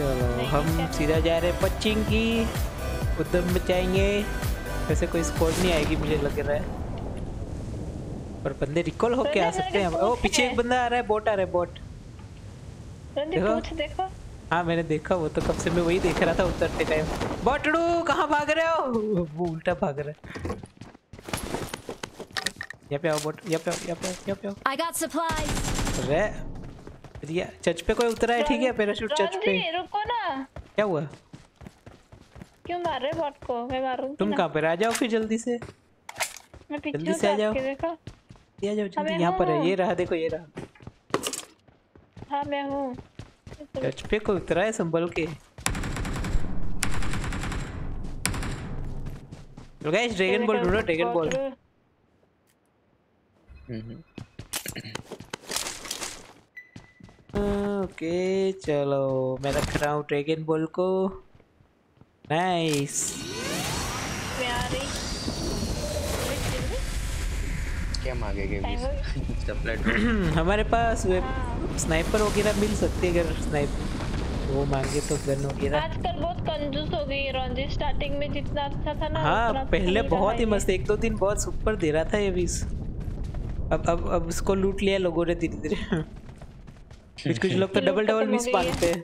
चलो हम सीधा जा रहे हैं पचिंग की उद्यम मचाएंगे। वैसे कोई स्कोर नहीं आएगी मुझे लग रहा है, पर बंदे रिकॉल होके आ सकते हैं। ओ पीछे एक बंदा आ रहा है, बोट आ रहा है, बोट देखो। हाँ मैंने देखा, वो तो कब से मैं वही देख रहा था उतरते टाइम। बोटड़ू कहाँ भाग रहे हो? वो उल्टा भाग रहा है। यहाँ पे आओ बोट, यहाँ पे आओ, यहाँ पे आओ, यहाँ पे आओ। I got supplies. अरे रिया चर्च पे कोई उतरा है, ठीक है पैराशूट चर्च पे। रुको ना, क्या हुआ? क्यों मार रहे बॉट को? मैं मारूंगी तुम ना। कहाँ पे? आ जाओ फिर जल्दी से, मैं पीछे जल्दी से आ जाओ, देखो। आ जाओ जल्दी। यहाँ पर है, ये रहा, देखो ये रहा। हाँ मैं हूँ। चर्च पे कोई उतरा है संभल के। गाइस ड्रैगन बॉल ढूंढो, ड्रैगन बॉल। ओके चलो मैं रख रहा हूँ ड्रैगन बॉल को। नाइस। क्या मांगेगे हमारे पास स्नाइपर वगैरह मिल सकती है, अगर स्नाइपर वो मांगे तो गन वगैरह। आजकल बहुत कंजूस हो गई है रॉन्जी, स्टार्टिंग में जितना अच्छा था ना। हाँ पहले बहुत ही मस्त, एक दो दिन बहुत सुपर दे रहा था ये भी। अब इसको लूट लिया लोगों ने धीरे धीरे। कुछ लोग तो डबल मिस मांगते हैं।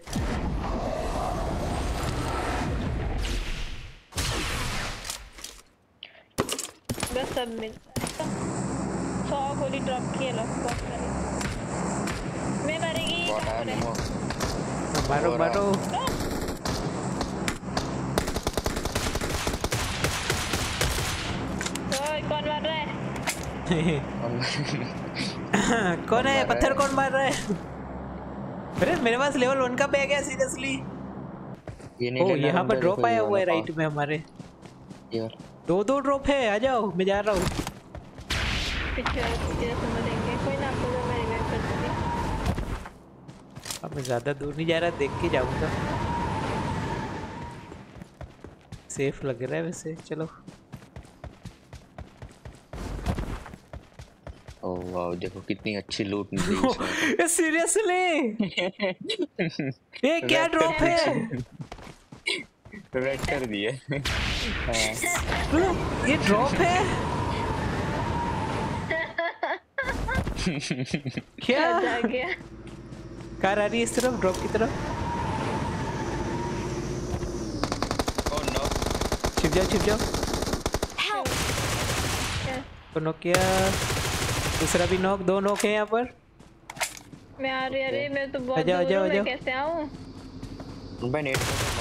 बस सब मिलता है। 100 गोली ड्रॉप किए लोग मैं मरेगी। मारो मारो। कौन मार रहा है? कौन है? पत्थर कौन मार रहा है? अरे मेरे पास लेवल 1 का बैग है सीरियसली। ओ यहाँ पर ड्रॉप आया हुआ है राइट में हमारे। दो ड्रॉप है, आ जाओ मैं जा रहा हूँ। अब मैं ज्यादा दूर नहीं जा रहा, देख के जाऊंगा। सेफ लग रहा है वैसे, चलो। ओह वाओ देखो कितनी अच्छी लूट मिली। सीरियसली ये क्या ड्रॉप है? रेड कर दिया। ये ड्रॉप है क्या? कार आ रही है इस तरफ, ड्रॉप की तरफ। ओह नो, छिप जाओ। तो नॉक किया, दूसरा भी नॉक, 2 नॉक है यहाँ पर। मैं आ रही, अरे मैं तो बहुत दूर हूँ, मैं कैसे आऊँ? मैं नेट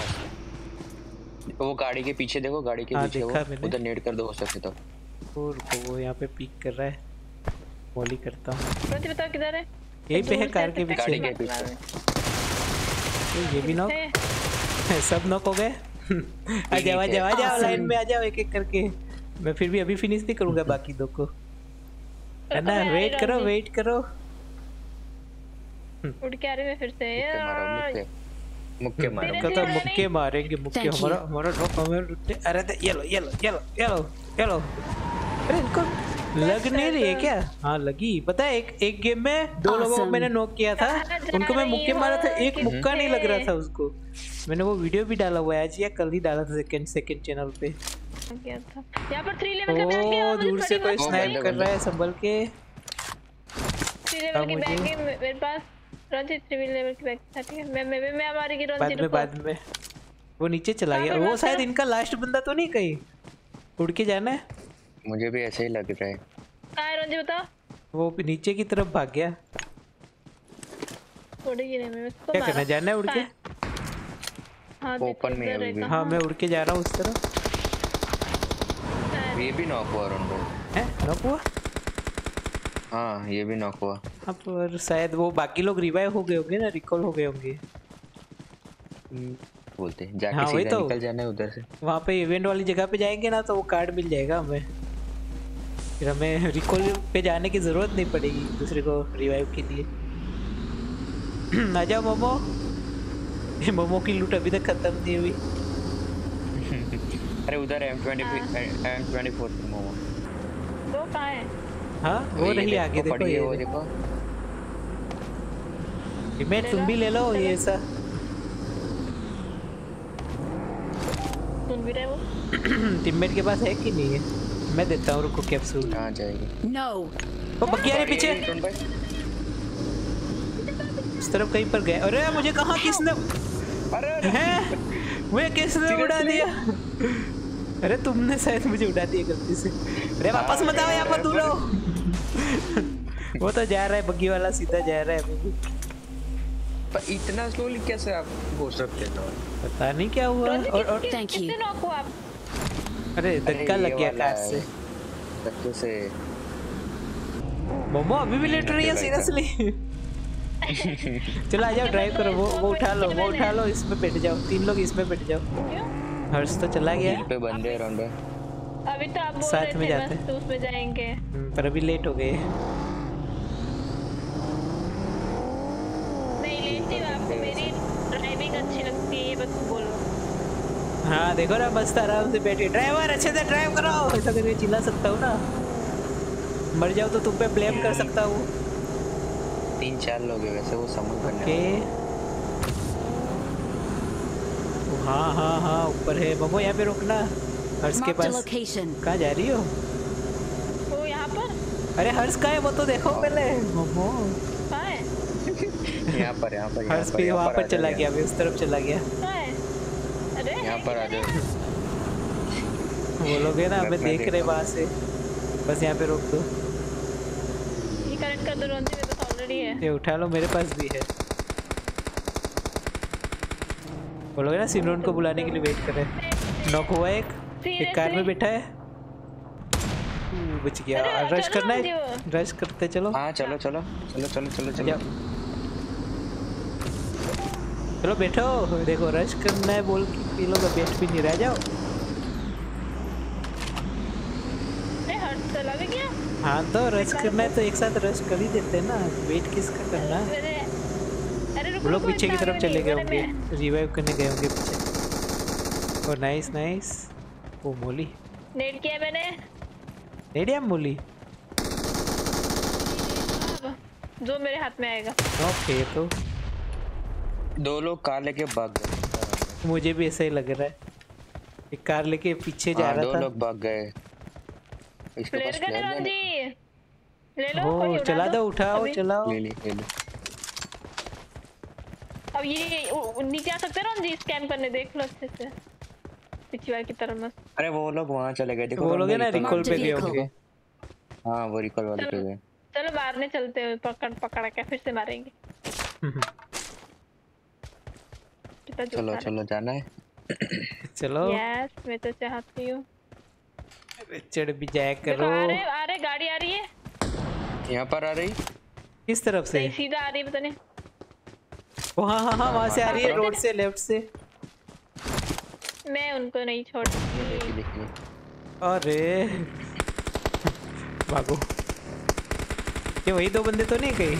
वो गाड़ी के पीछे देखो, गाड़ी के पीछे वो उधर नेट कर दो हो सके तो। वो यहाँ पे पीक कर रहा है, वॉली करता हूँ। मुझे बताओ किधर है? यही पे है कार के पीछे। गाड़ी के पीछे। ये भी नॉक, सब नॉक हो गए। आ जाओ लाइन में आ जाओ एक एक करके। मैं फिर भी अभी फिनिश नहीं करूंगा बाकी 2 को, है ना? वेट करो। उड़ के आ रही मैं फिर से। मुक्के मारो। तो मुक्के मारेंगे, मुक्के हमारा ड्रॉप हमें। अरे येलो। अरे इनको लग नहीं रही है क्या? हाँ लगी, पता है एक गेम में 2 लोगों को मैंने नॉक किया था, उनको मैं मुक्के मारा था, एक मुक्का नहीं लग रहा था उसको। मैंने वो वीडियो भी डाला हुआ है आज या कल ही डाला था सेकंड चैनल पे। यहाँ पर 3 लेवल का बैग है, दूर से कोई स्नाइप कर रहा है संभल के। 3 लेवल की बैग है मेरे पास। रंजीत 3 लेवल की बैग ठीक है। मैं हमारी की रंजीत बाद में वो नीचे चला गया। वो शायद इनका लास्ट बंदा तो नहीं, कहीं उड़ के जाना है। मुझे भी ऐसे ही लग रहा है। कहाँ है रंजीत बताओ? वो नीचे की तरफ भाग गया। उड़ेगी नहीं, मैं इसको क्या करना, जाना है उड़ के? हाँ ओपन में है। हाँ मैं उड़ के जा रहा हूँ उस तरफ। ये भी नॉक हुआ रोंडो है? नॉक हुआ? हाँ ये भी नॉक हुआ। अब पर शायद वो बाकी लोग रिवाइव हो गए होंगे ना, रिकॉल हो गए होंगे बोलते जाके हाँ, सीधा तो निकल जाना है उधर से। वहाँ पे इवेंट वाली जगह पे जाएंगे ना तो वो कार्ड मिल जाएगा हमें, फिर हमें रिकॉल पे जाने की जरूरत नहीं पड़ेगी दूसरे को रिवाइव के लिए। आ जाओ मोमो। मोमो की लूट अभी तक खत्म नहीं हुई। अरे उधर M24 मोमो। दो कहाँ है? हाँ वो रही आगे, देखो ये देखो। इमेज तुम भी ले लो ये ऐसा। घूम भी रहा है वो। टीममेट के पास है कि नहीं है? मैं देता हूँ, रुको कैप्सूल। कहाँ जाएगी? No. वो बग्गी आ रही पीछे, इस तरफ कहीं पर गए। अरे मुझे कहाँ किसने, हैं मुझे किसने उड़ा दिया? अरे तुमने शायद मुझे उड़ा दिया गलती से। अरे वापस मत आओ यहाँ पर, दूर रहो। वो तो जा रहा है बग्गी वाला, सीधा जा रहा है अभी। पर इतना स्लोली कैसे आप हो सकते हो? पता नहीं क्या हुआ। और Thank you. कितने नॉक हुआ आप? अरे धक्का लग गया कार से। धक्के से मोमो अभी भी लेट रही है सीरियसली। चलो आ जाओ, ड्राइव करो। वो उठा लो, वो उठा लो, इसमें बैठ जाओ। 3 लोग इसमें बैठ जाओ। हर्ष तो चला गया पे बंदे अराउंड है। अभी तो आप बोल साथ रहे में थे जाते बस तो उसमें जाएंगे। पर अभी लेट हो गए। नहीं लेट नहीं, आपको मेरी ड्राइविंग अच्छी लगती है बस बोलो। हाँ देखो ना, मस्त आराम से बैठे। ड्राइवर अच्छे से ड्राइव करो, ऐसा करके चिल्ला सकता हूँ ना। मर जाओ तो तुम पे ब्लेम कर सकता हूँ। 3-4 लोग हैं वैसे, वो समझ करने ओके। हाँ हाँ हाँ ऊपर है। मोमो यहाँ पे रुकना। हर्ष के Marked a पास। location. कहाँ जा रही हो? वो यहाँ पर अरे हर्ष कहाँ है वो तो देखो पहले। मोमो कहाँ है? यहाँ पर हर्ष भी वहाँ पर चला गया, अभी उस तरफ चला गया। कहाँ है? अरे यहाँ पर आ जाओ। वो लोग है ना, हमें देख रहे वहाँ से। बस यहाँ पे रोक दो। ये कनेक्ट कर दो रोंजी, मेरे पास ऑलरेडी है। ये उठा लो, मेरे पास भी है। बोलोगे ना सिमरन को बुलाने के लिए वेट कर रहे हैं। नॉक हुआ एक कार में बैठा है। बच गया। रश करना है, रश करते चलो। हाँ चलो चलो चलो चलो चलो चलो चलो बैठो। देखो रश करना है बोल के ये लोग बैठ भी नहीं रह जाओ। चला भी गया। हाँ तो रश करना है तो एक साथ रश कर ही देते हैं ना, वेट किसका करना है। वो लोग पीछे की तरफ चले गए होंगे, रिवाइव करने गए होंगे पीछे। Oh nice nice. Oh molly nade किया मैंने। नेडियम मोली जो मेरे हाथ में आएगा। ओके तो 2 लोग कार लेके भाग गए। मुझे भी ऐसा ही लग रहा है। एक कार लेके पीछे जा रहा था। 2 लोग भाग गए। इसके पास ले लो। ओ चला दो, उठाओ चलाओ। ले ली। अब ये नीचे आ सकते हैं ना जी, स्कैन करने। देख लो अच्छे से पिछली बार की तरह मस्त। अरे वो लोग वहाँ चले गए। देखो वो लोग है ना रिकॉल पे गए होंगे। हाँ वो रिकॉल वाले पे गए। चलो मारने चलते हैं, पकड़ के फिर से मारेंगे। चलो चलो जाना है। चलो यस मैं तो चाहती हूँ। चढ़ भी जाया करो। आ रहे गाड़ी आ रही है। यहाँ पर आ रही। किस तरफ से? सीधा आ रही है, पता नहीं। ओ हाँ हाँ हाँ वहाँ से आ रही है, रोड से लेफ्ट से। मैं उनको नहीं छोड़ती। अरे भागो। ये वही 2 बंदे तो नहीं कहीं?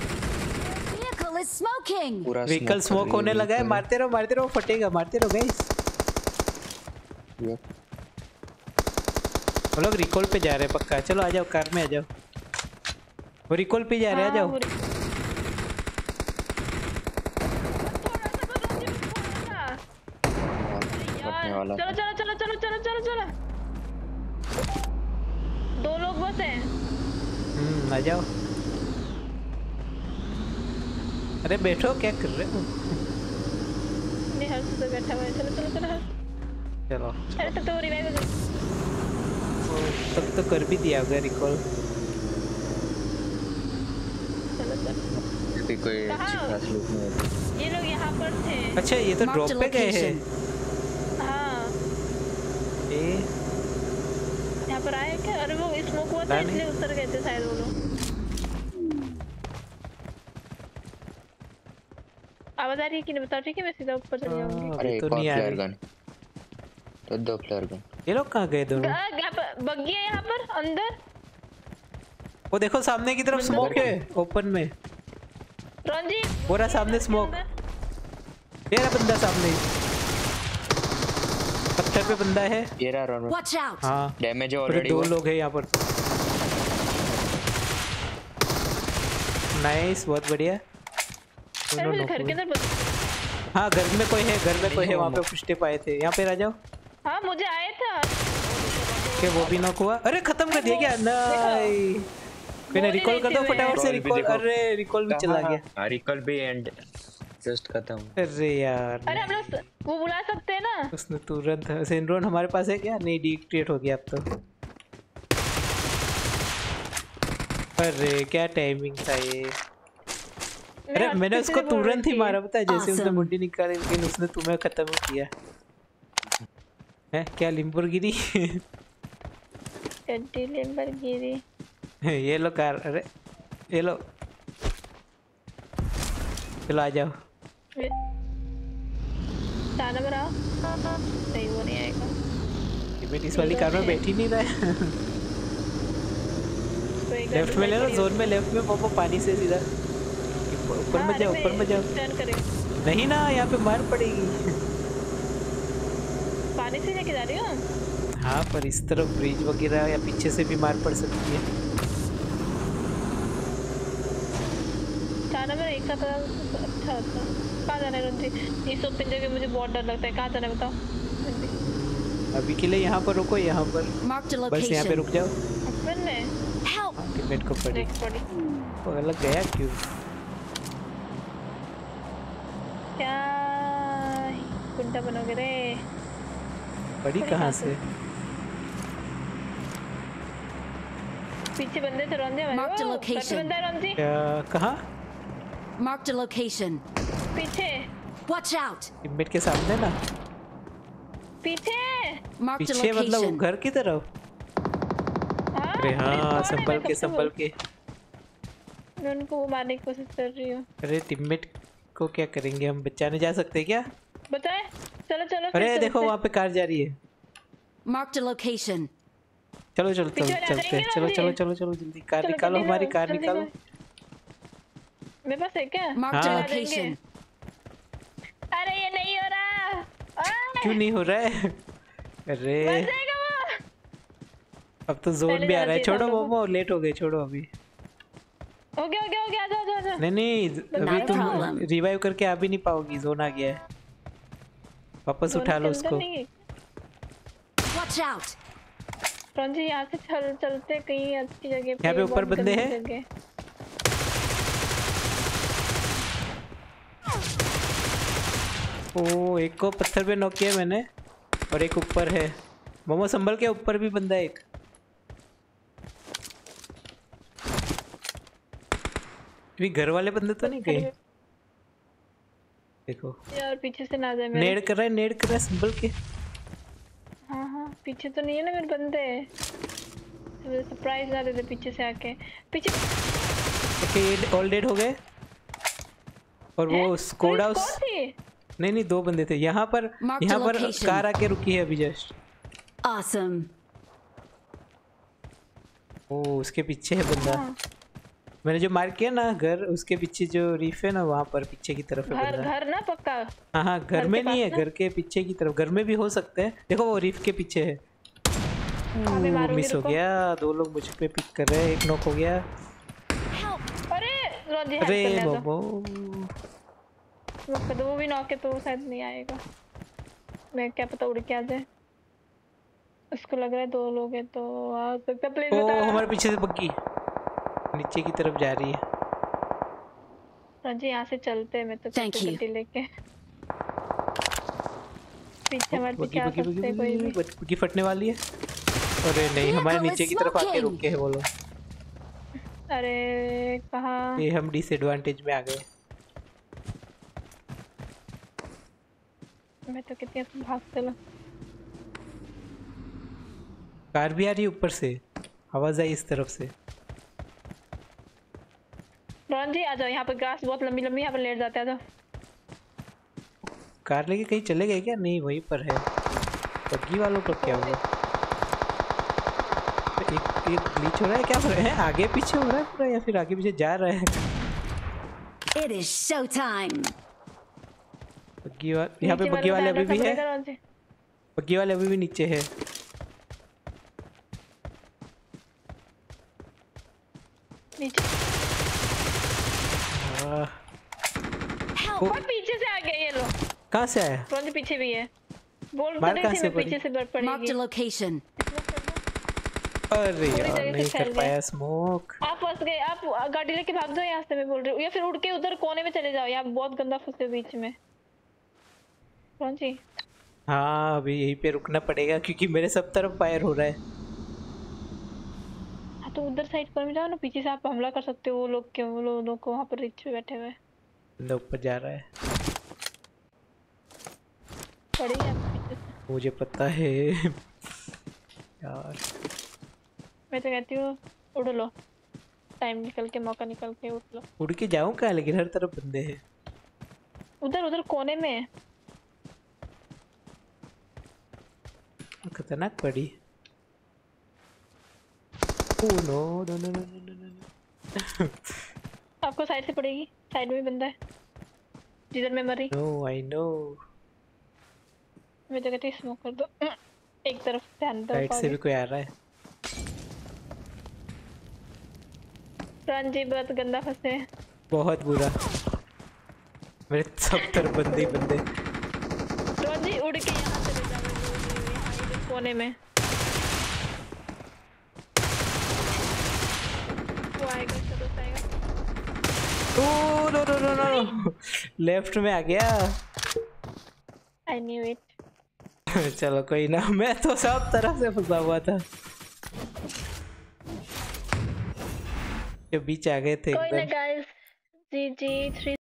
व्हीकल स्मोक होने लगा है। मारते रहो फटेगा। मारते रहो गाइस। वो लोग रिकॉल पे जा रहे हैं पक्का। चलो आ जाओ, कार में आ जाओ। वो रिकॉल पे जा रहे हैं, आ जाओ। चलो 2 लोग बस हैं। आ जाओ। अरे बैठो, क्या कर रहे हो? नहीं हर्ष तो बैठा हुआ है। चलो चलो अरे तो रिवाइव हो गया। तब तो कर भी दिया होगा रिकॉल। चलो कोई अच्छी खास लूट नहीं है। ये लोग यहाँ पर थे। अच्छा ये तो ड्रॉप पे गए हैं। हाँ यहाँ पर आए क्या? अरे वो स्मोक हुआ था इसलिए उतर गए थे शायद वो लोग। आवाज आ रही है कि नहीं बताओ, ठीक है मैं सीधा ऊपर चल जाऊंगी। अरे तो नहीं आ रही। गन तो 2 फ्लेयर गन। ये लोग कहाँ गए दोनों? यहाँ पर बग्गी है, यहाँ पर अंदर। वो देखो सामने की तरफ स्मोक है ओपन में। रंजी पूरा सामने स्मोक। ये रहा बंदा सामने, पत्थर पे बंदा है। ये रहा रन। हाँ डैमेज है ऑलरेडी। 2 लोग हैं यहाँ पर। नाइस, बहुत बढ़िया। घर के अंदर। हाँ घर में कोई है, वहाँ पे कुछ टिप आए थे। यहाँ पे आ जाओ। हाँ मुझे आया था के वो भी नॉक हुआ। अरे खत्म कर दिया क्या? नहीं कोई ना रिकॉल कर दो फटाफट से रिकॉल। अरे रिकॉल भी चला गया। हां रिकॉल भी एंड जस्ट खत्म। अरे यार अरे हम लोग वो बुला सकते हैं ना। उसने तुरंत सिंड्रोन हमारे पास है क्या? नहीं डीक्रिएट हो गया अब तो। अरे क्या टाइमिंग था ये। अरे मैंने उसको तुरंत ही मारा पता है जैसे उसने मुंडी निकाली लेकिन उसने तुम्हें खत्म किया है। क्या लिम्बोर्गिनी गड्डी लिम्बोर्गिनी ये लो कार। अरे ये लो चलो आ जाओ। ताना बनाओ। नहीं वो नहीं आएगा। ये इस वाली कार में बैठ ही नहीं रहा है। लेफ्ट में ले लो जोन में लेफ्ट में वो पानी से सीधा ऊपर में जाओ ऊपर में जाओ। नहीं ना यहाँ पे मार पड़ेगी। पानी से लेके जा रही हो? हाँ पर इस तरफ ब्रिज वगैरह या पीछे से भी मार पड़ सकती है। जाना मेरा एक साथ अच्छा होता। कहाँ जाना है रंजी? इस ओपन जगह मुझे बहुत डर लगता है। कहाँ जाना है बताओ? अभी के लिए यहाँ पर रुको। यहाँ पर बस यहाँ पे रुक जाओ। ओपन में टिकट को पड़ी वो अलग गया क्यों? क्या गुंडा बनोगे रे? पड़ी कहाँ से? पीछे बंदे थे रंजी हमारे। बंदा है रंजी। कहाँ? Marked a location. पीछे। Watch out. टिममेट के सामने ना। पीछे। Marked a पीछे मतलब location. घर की तरफ। अरे हाँ संभल के मैं उनको वो मारने की कोशिश कर रही हूँ। अरे टिममेट को क्या करेंगे हम? बचाने जा सकते हैं क्या? बताए चलो चलो। अरे देखो वहाँ पे कार जा रही है। Marked a location. चलो चलते हैं। चलो जल्दी कार निकालो। हमारी कार निकालो। मेरे पास है क्या? Marked a location. अरे ये नहीं हो रहा। क्यों नहीं हो रहा है? अरे अब तो जोन भी आ रहा है। छोड़ो मोमो लेट हो गए। छोड़ो अभी हो गया जा। नहीं अभी तुम रिवाइव करके आ भी नहीं पाओगी। जोन आ गया है। वापस उठा लो उसको। Watch out. रंजी यहाँ से चलते कहीं अच्छी जगह पे। यहाँ पे ऊपर बंदे हैं। ओ एक को पत्थर पे नॉक किया मैंने और एक ऊपर है। मोमो संभल के ऊपर भी बंदा है एक। भी घर वाले बंदे तो नहीं गए? देखो यार पीछे से ना जाए। नेड कर रहा है संभल के। हाँ पीछे तो नहीं है ना मेरे बंदे। मुझे सरप्राइज ना दे दे पीछे से आके। पीछे ओके ये ऑल डेड हो गए। और वो स्कोडा उस नहीं दो बंदे थे यहाँ पर कार आके रुकी है अभी जस्ट। Awesome. ओ उसके पीछे है बंदा। मैंने जो मार्क किया ना घर उसके पीछे जो रीफ है ना वहाँ पर पीछे की तरफ है बंदा। घर ना पक्का? हाँ घर में नहीं है। घर के पीछे की तरफ। घर में भी हो सकते हैं। देखो वो रीफ के पीछे है। मिस हो गया। दो लोग मुझ पे पिक कर रहे हैं। एक नॉक हो गया। अरे बाबो वो भी नॉक है तो शायद नहीं आएगा। मैं क्या पता उड़ के आ जाए। उसको लग रहा है दो लोग हैं तो आ सकता। प्लीज बता। हमारे पीछे से बग्गी नीचे की तरफ जा रही है। रंजी यहाँ से चलते हैं। मैं तो गड्डी लेके पीछे हमारे पीछे आ सकते हैं कोई भी। बग्गी फटने वाली है। अरे नहीं हमारे नीचे की तरफ आके रुके हैं वो लोग। अरे कहाँ? ये हम डिसएडवांटेज में आ गए। मैं तो कितनी भागते लो। कार भी आ रही है ऊपर से। आवाज आई इस तरफ से। रंजी आ जाओ। यहाँ पर ग्रास बहुत लंबी यहाँ पर लेट जाते हैं। तो कार लेके कहीं चले गए क्या? नहीं वहीं पर है। बग्गी वालों को क्या हुआ? एक ग्लिच हो रहा है क्या? हो रहा है आगे पीछे हो रहा है पूरा या फिर आगे पीछे जा रहा है? It is show time. यहाँ पे बग्गी वाले अभी भी है। बग्गी वाले अभी भी नीचे है। पीछे से आ गए ये लोग। कहाँ से आया? रंजी पीछे भी है। बोल तो मार रही कहाँ थी से मैं पड़ी? पीछे से बढ़ Marked पड़ेगी। a location. अरे पूरी यार जगह से नहीं फैल कर गए। पाया स्मोक। आप फंस गए, आप गाड़ी लेके भाग जाओ यहाँ से, मैं बोल रही हूँ, या फिर उड़ के उधर कोने में चले जाओ, यहाँ बहुत गंदा फंसे हो बीच में। कौन सी? हाँ अभी यहीं पे रुकना पड़ेगा क्योंकि मेरे सब तरफ फायर हो रहा है। हाँ तो उधर साइड पर में जाओ ना, पीछे से आप हमला कर सकते हो। वो लोग क्यों, वो लोग को वहाँ पर रिच पे बैठे हुए बंदा ऊपर जा रहा है, पड़े हैं आपके पीछे से। मुझे पता है यार। मैं तो कहती हूँ उड़ लो, टाइम निकल के, मौका निकल के उड़ लो। उड़ के जाऊं क्या, लेकिन हर तरफ बंदे हैं। उधर उधर कोने में। खतरनाक पड़ी। Oh no no no no no no. आपको साइड से पड़ेगी, साइड में भी बंदा है जिधर मैं मरी। No I know. मैं तो कहती स्मोक कर दो। एक तरफ ध्यान दो। साइड से भी कोई आ रहा है। रणजी बहुत गंदा फंसे हैं। बहुत बुरा, मेरे सब तरफ बंदे ही बंदे। रणजी उड़ के यहाँ चले जाओ, यहाँ इधर कोने में। वो आएगा, चलो आएगा। Oh no no no no, left में आ गया। I knew it. चलो कोई ना, मैं तो सब तरफ से फंसा हुआ था, के बीच आ गए थे कोई ना एकदम। गाइस, जी 3